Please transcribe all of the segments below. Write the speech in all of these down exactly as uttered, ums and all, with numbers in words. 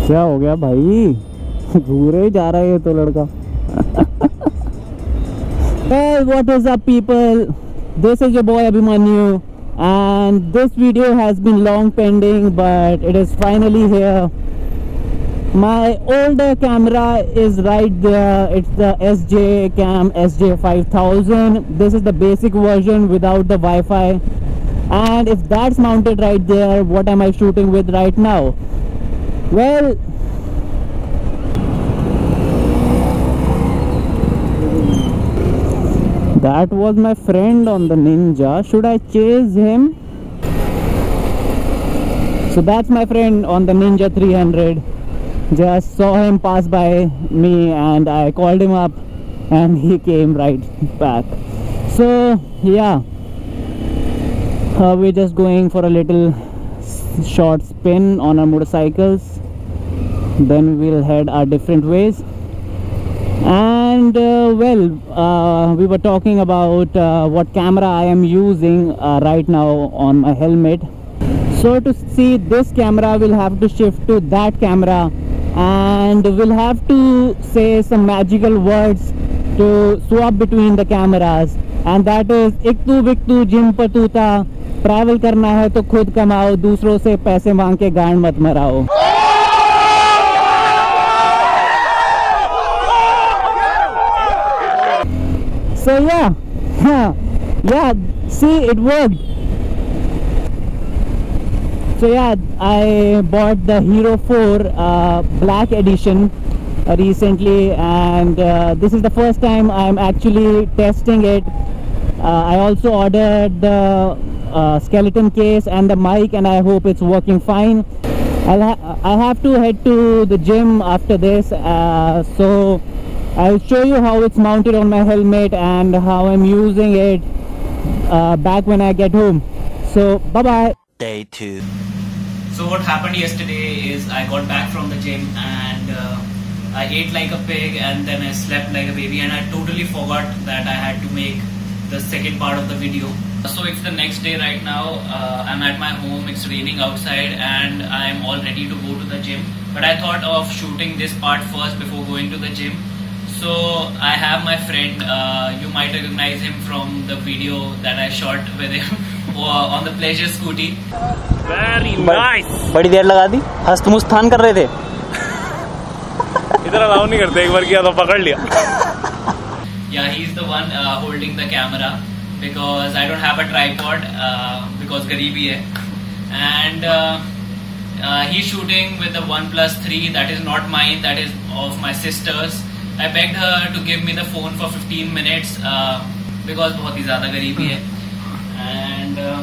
क्या हो गया भाई, घूरे ही जा रहा है ये तो लड़का। Well, what is up people, this is your boy Abhimanyu and this video has been long pending but it is finally here. My older camera is right there, it's the S J Cam S J five thousand. This is the basic version without the Wi-Fi, and if that's mounted right there, what am I shooting with right now? Well, that was my friend on the Ninja. Should I chase him? So that's my friend on the Ninja three hundred. Just saw him pass by me and I called him up and he came right back. So yeah, uh, we're just going for a little short spin on our motorcycles, then we'll head our different ways. And uh, well, uh, we were talking about uh, what camera I am using uh, right now on my helmet. So to see this camera, we'll have to shift to that camera and we'll have to say some magical words to swap between the cameras, and that is iktu viktu jim patuta. Travel करना है तो खुद कमाओ, दूसरों से पैसे मांग के गांड मत मराओ। So yeah, yeah, yeah, see, it worked. So yeah, I bought the Hero four uh, Black Edition uh, recently, and uh, this is the first time I'm actually testing it. Uh, I also ordered the uh, skeleton case and the mic, and I hope it's working fine. I'll ha I have to head to the gym after this, uh, so I'll show you how it's mounted on my helmet and how I'm using it uh, back when I get home. So bye bye. Day two. So what happened yesterday is I got back from the gym and uh, I ate like a pig and then I slept like a baby, and I totally forgot that I had to make the second part of the video. So it's the next day right now. uh, I'm at my home, it's raining outside and I'm all ready to go to the gym, but I thought of shooting this part first before going to the gym. So I have my friend, uh, you might recognize him from the video that I shot with him on the pleasure scooty. Very nice. बड़ी देर लगा दी, हस्त मुस्तान कर रहे थे। इधर allow नहीं करते, एक बार किया तो पकड़ लिया। Yeah, he's the one uh, holding the camera because I don't have a tripod uh, because garibi hai. And uh, uh, he's shooting with the OnePlus three, that is not mine, that is of my sister's. I begged her to give me the phone for fifteen minutes uh, because बहुत ही ज़्यादा गरीबी है. And uh,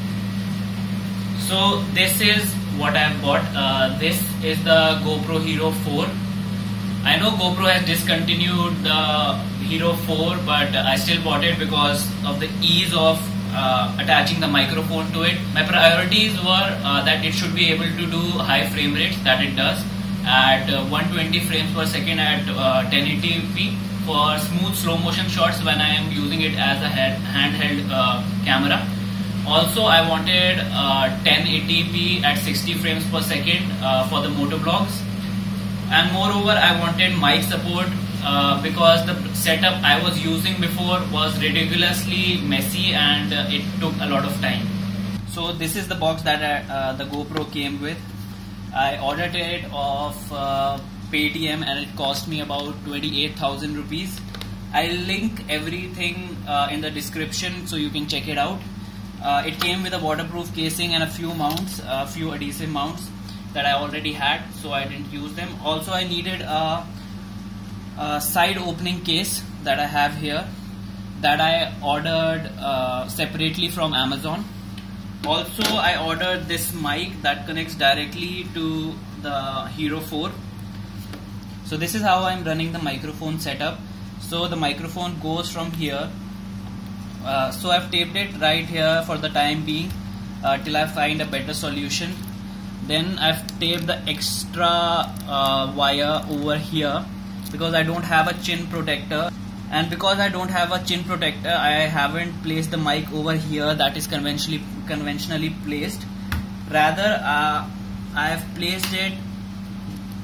so this is what I've bought. Uh, this is the GoPro Hero four. I know GoPro has discontinued the Hero four, but I still bought it because of the ease of uh, attaching the microphone to it. My priorities were uh, that it should be able to do high frame rates, that it does, at uh, one hundred twenty frames per second at uh, ten eighty p for smooth slow motion shots when I am using it as a handheld uh, camera. Also, I wanted uh, ten eighty p at sixty frames per second uh, for the motovlogs. And moreover, I wanted mic support uh, because the setup I was using before was ridiculously messy and uh, it took a lot of time. So this is the box that I, uh, the GoPro came with. I ordered it off uh, Paytm and it cost me about twenty-eight thousand rupees. I'll link everything uh, in the description so you can check it out. Uh, it came with a waterproof casing and a few mounts, a few adhesive mounts that I already had, so I didn't use them. Also, I needed a, a side opening case that I have here that I ordered uh, separately from Amazon. Also, I ordered this mic that connects directly to the Hero four. So this is how I'm running the microphone setup. So the microphone goes from here. Uh, so I've taped it right here for the time being uh, till I find a better solution. Then I've taped the extra uh, wire over here because I don't have a chin protector. And because I don't have a chin protector, I haven't placed the mic over here that is conventionally conventionally placed. Rather, uh, I have placed it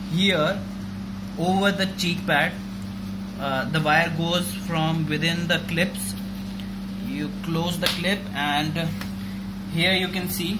here over the cheek pad. Uh, the wire goes from within the clips. You close the clip, and here you can see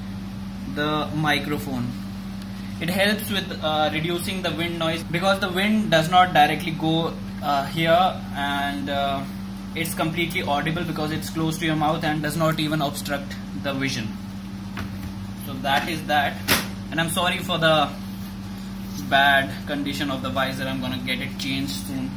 the microphone. It helps with uh, reducing the wind noise, because the wind does not directly go uh, here, and uh, it's completely audible because it's close to your mouth and does not even obstruct the vision. So that is that. And I'm sorry for the bad condition of the visor. I'm gonna get it changed soon.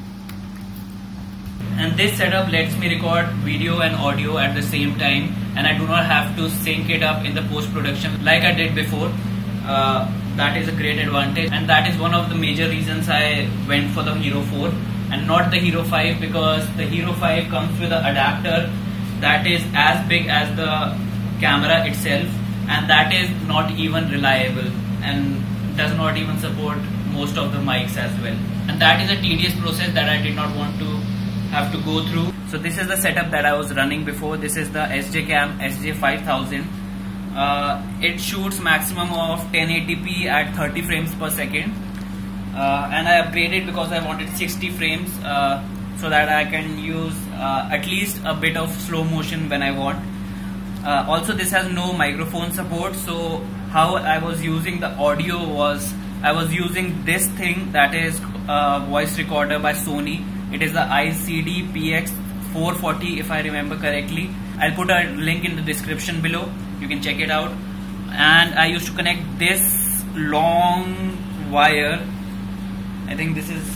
And this setup lets me record video and audio at the same time, and I do not have to sync it up in the post-production like I did before. Uh, that is a great advantage, and that is one of the major reasons I went for the Hero four and not the Hero five, because the Hero five comes with an adapter that is as big as the camera itself, and that is not even reliable and does not even support most of the mics as well. And that is a tedious process that I did not want to have to go through. So this is the setup that I was running before. This is the S J Cam S J five thousand. Uh, it shoots maximum of ten eighty p at thirty frames per second, uh, and I upgraded because I wanted sixty frames uh, so that I can use uh, at least a bit of slow motion when I want. Uh, also, this has no microphone support, so how I was using the audio was I was using this thing, that is a voice recorder by Sony. It is the I C D P X four forty if I remember correctly. I'll put a link in the description below. You can check it out. And I used to connect this long wire. I think this is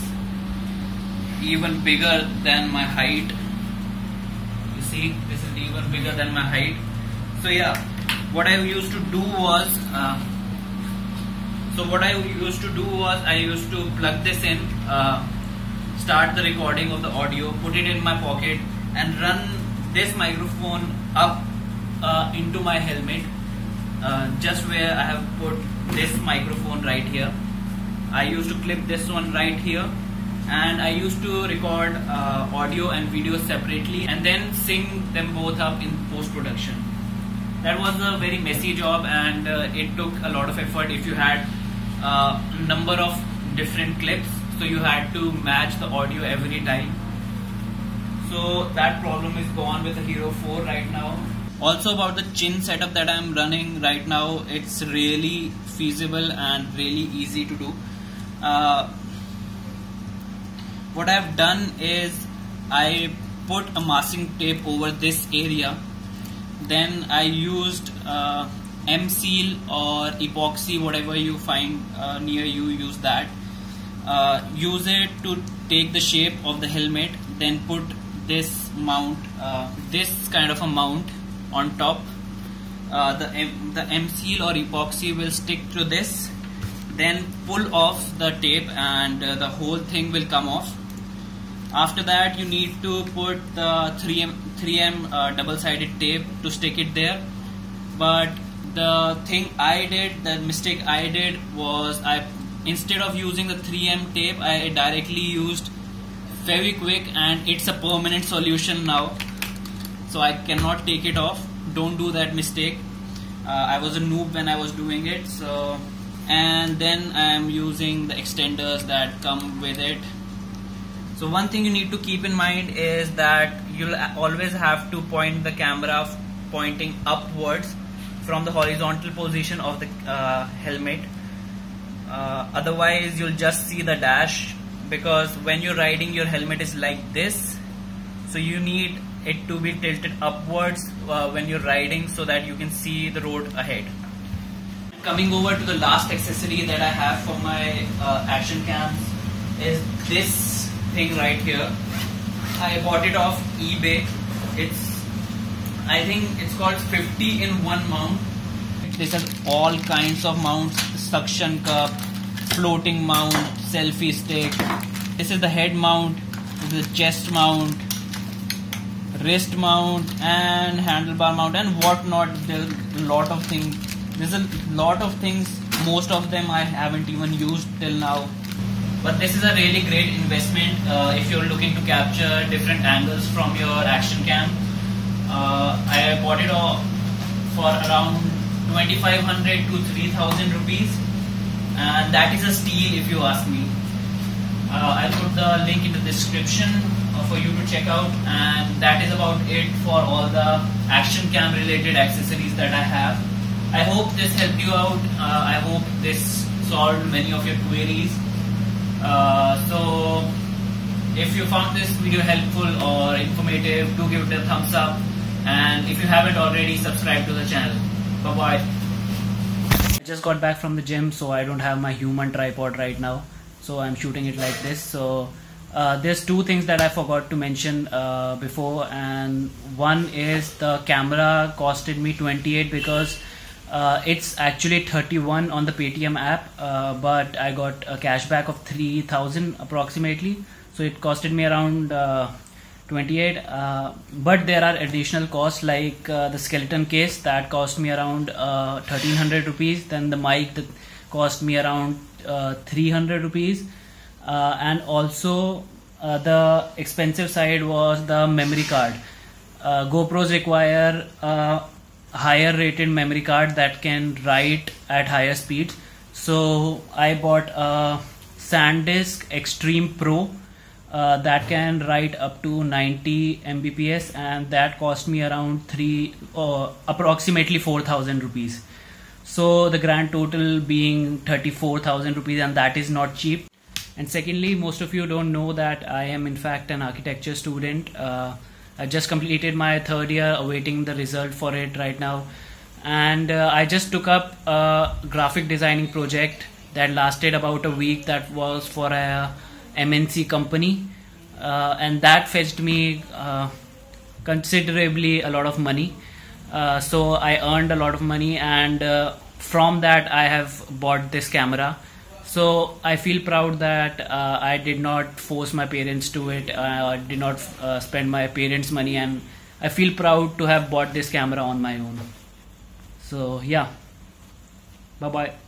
even bigger than my height. You see, this is even bigger than my height. So yeah, what I used to do was uh, so what I used to do was I used to plug this in, uh, start the recording of the audio, put it in my pocket, and run this microphone up uh, into my helmet, uh, just where I have put this microphone right here. I used to clip this one right here, and I used to record uh, audio and video separately and then sync them both up in post-production. That was a very messy job, and uh, it took a lot of effort if you had a uh, number of different clips, so you had to match the audio every time. So that problem is gone with the Hero four right now. Also, about the chin setup that I'm running right now, it's really feasible and really easy to do. Uh, what I've done is I put a masking tape over this area. Then I used uh, M-Seal or epoxy, whatever you find uh, near you, use that. Uh, use it to take the shape of the helmet, then put this mount, uh, this kind of a mount on top. Uh, the M the M-Seal or epoxy will stick to this, then pull off the tape, and uh, the whole thing will come off. After that, you need to put the three M uh, double-sided tape to stick it there. But the thing I did, the mistake I did was I instead of using the three M tape, I directly used Fevikwik, and it's a permanent solution now, so I cannot take it off. Don't do that mistake. uh, I was a noob when I was doing it. So, and then I am using the extenders that come with it. So one thing you need to keep in mind is that you'll always have to point the camera pointing upwards from the horizontal position of the uh, helmet. Uh, otherwise you'll just see the dash, because when you're riding, your helmet is like this, so you need it to be tilted upwards uh, when you're riding, so that you can see the road ahead. Coming over to the last accessory that I have for my uh, action cams is this thing right here. I bought it off eBay. It's, I think it's called fifty in one mount. This has all kinds of mounts: suction cup, floating mount, selfie stick. This is the head mount, this is the chest mount, wrist mount, and handlebar mount, and whatnot. There's a lot of things. There's a lot of things. Most of them I haven't even used till now. But this is a really great investment uh, if you're looking to capture different angles from your action cam. Uh, I bought it all for around twenty-five hundred to three thousand rupees. and that is a steal if you ask me. uh, I'll put the link in the description for you to check out, and that is about it for all the action cam related accessories that I have. I hope this helped you out. uh, I hope this solved many of your queries. uh, so if you found this video helpful or informative, do give it a thumbs up, and if you haven't already, subscribe to the channel. Bye bye. I just got back from the gym, so I don't have my human tripod right now, so I'm shooting it like this. So uh, there's two things that I forgot to mention uh, before, and one is the camera costed me twenty-eight because uh, it's actually thirty-one on the Paytm app, uh, but I got a cashback of three thousand approximately, so it costed me around uh, twenty-eight, uh, but there are additional costs like uh, the skeleton case that cost me around uh, thirteen hundred rupees, then the mic that cost me around uh, three hundred rupees, uh, and also uh, the expensive side was the memory card. uh, GoPros require a higher rated memory card that can write at higher speeds, so I bought a SanDisk Extreme Pro Uh, that can write up to ninety megabits per second, and that cost me around three uh, approximately four thousand rupees. So the grand total being thirty-four thousand rupees, and that is not cheap. And secondly, most of you don't know that I am in fact an architecture student. uh, I just completed my third year, awaiting the result for it right now, and uh, I just took up a graphic designing project that lasted about a week. That was for a M N C company, uh, and that fetched me uh, considerably a lot of money. Uh, so I earned a lot of money, and uh, from that I have bought this camera. So I feel proud that uh, I did not force my parents to it. uh, I did not uh, spend my parents' money, and I feel proud to have bought this camera on my own. So yeah, bye bye.